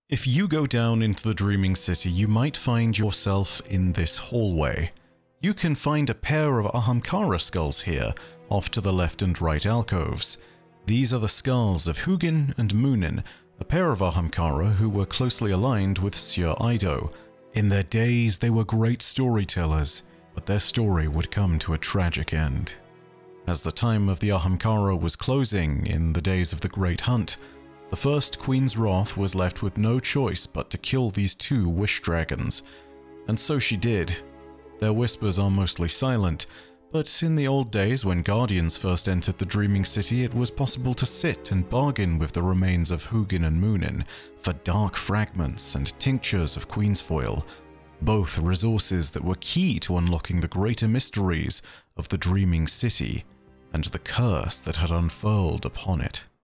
If you go down into the Dreaming City, you might find yourself in this hallway. You can find a pair of Ahamkara skulls here, off to the left and right alcoves. These are the skulls of Huginn and Muninn, a pair of Ahamkara who were closely aligned with Sjur Eido. In their days, they were great storytellers, but their story would come to a tragic end. As the time of the Ahamkara was closing in the days of the Great Hunt, the first Queen's Wrath was left with no choice but to kill these two wish dragons. And so she did. Their whispers are mostly silent, but in the old days when Guardians first entered the Dreaming City, it was possible to sit and bargain with the remains of Huginn and Muninn for dark fragments and tinctures of Queensfoil, both resources that were key to unlocking the greater mysteries of the Dreaming City and the curse that had unfurled upon it.